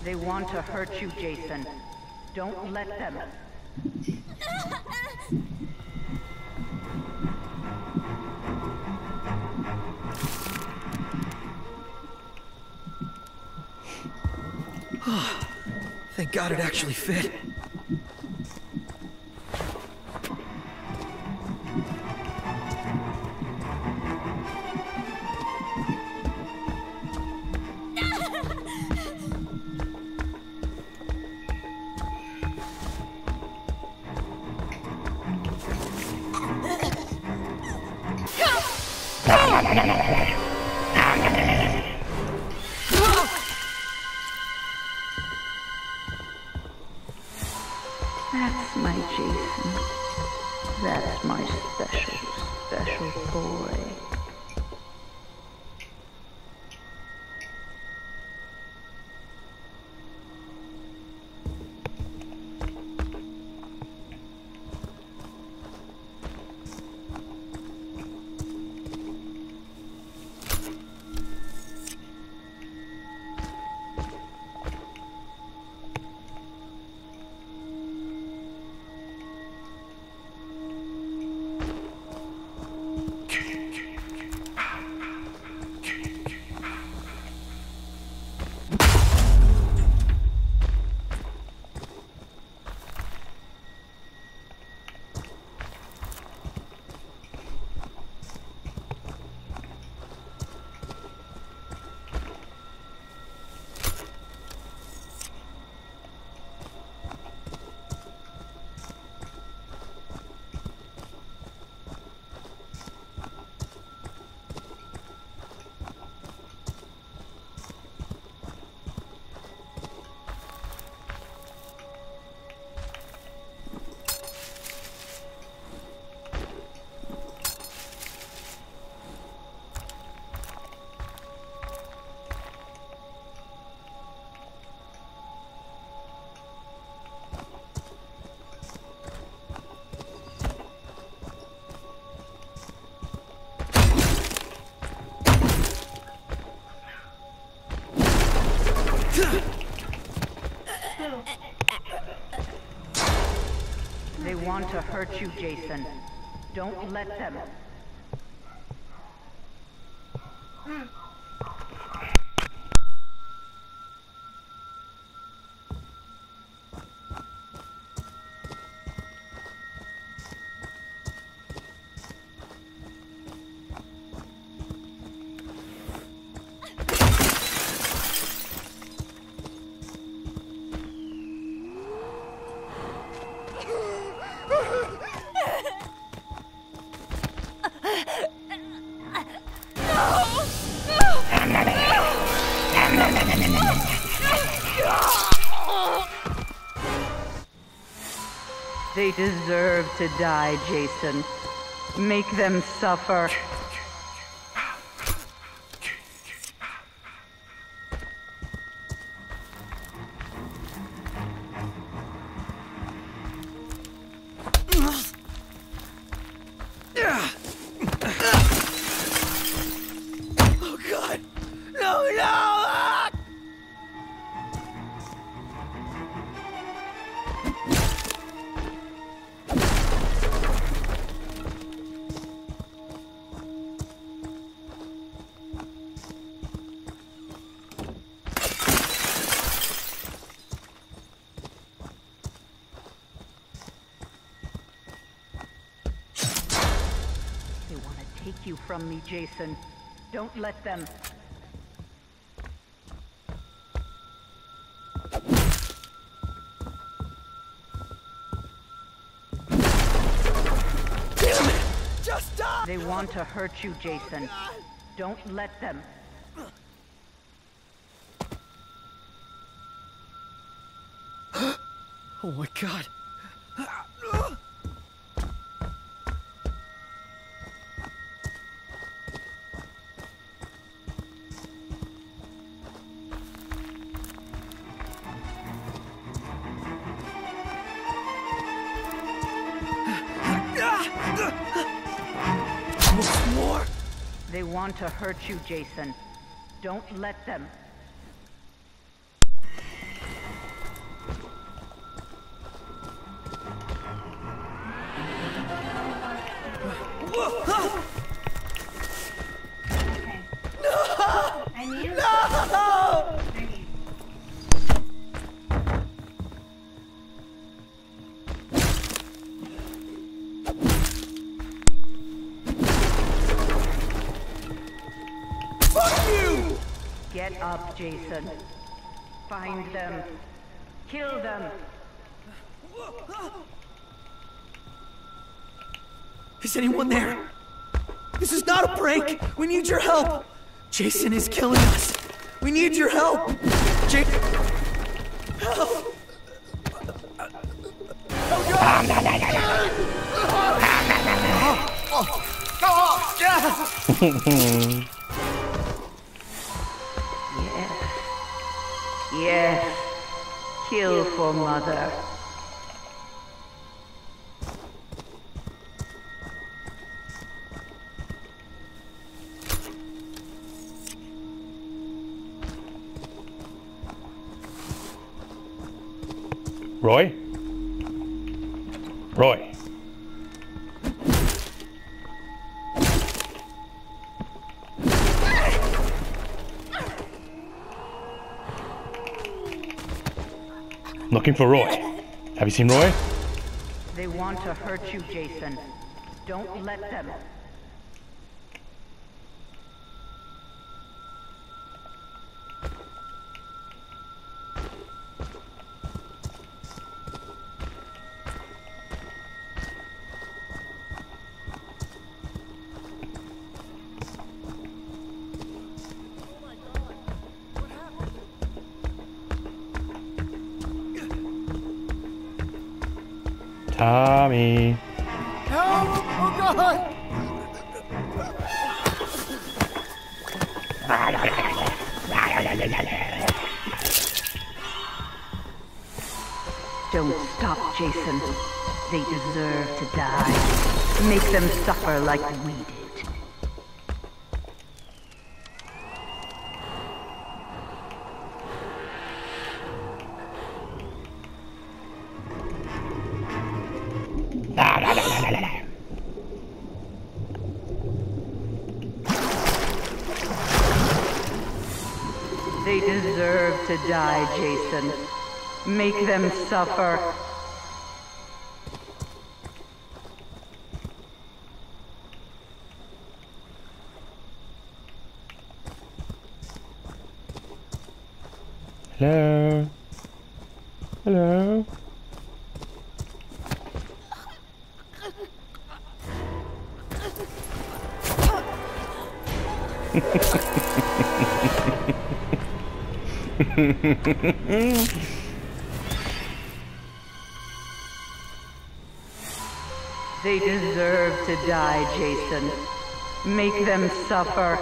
They want to hurt you, Jason. Don't let them. Thank God it actually fit. That's my Jason. That's my special, special boy. They want to hurt you, Jason. Don't let them. They deserve to die, Jason. Make them suffer. Oh God! No, no! They want to take you from me, Jason. Don't let them. Damn it! Just stop! They want to hurt you, Jason. Don't let them. Oh my God! More? They want to hurt you, Jason. Don't let them. Get up, Jason. Find them. Kill them. Is anyone there? This is not a prank! We need your help! Jason is killing us! We need your help! Help! Oh God! Yes. Kill for Mother. Roy? Roy. Looking for Roy. Have you seen Roy? They want to hurt you, Jason. Don't let them. Tommy. Help! Oh God! Don't stop, Jason. They deserve to die. Make them suffer like we did. They deserve to die, Jason. Make them suffer. Hello? Hello? They deserve to die, Jason. Make them suffer.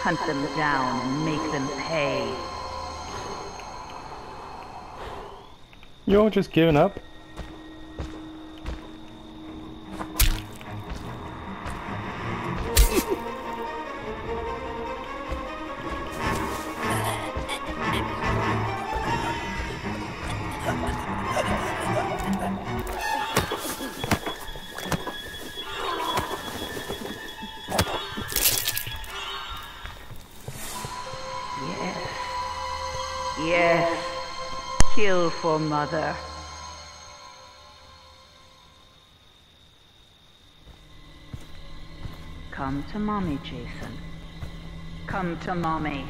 Hunt them down and make them pay. You're just giving up? Yes. Kill for Mother. Come to Mommy, Jason. Come to Mommy.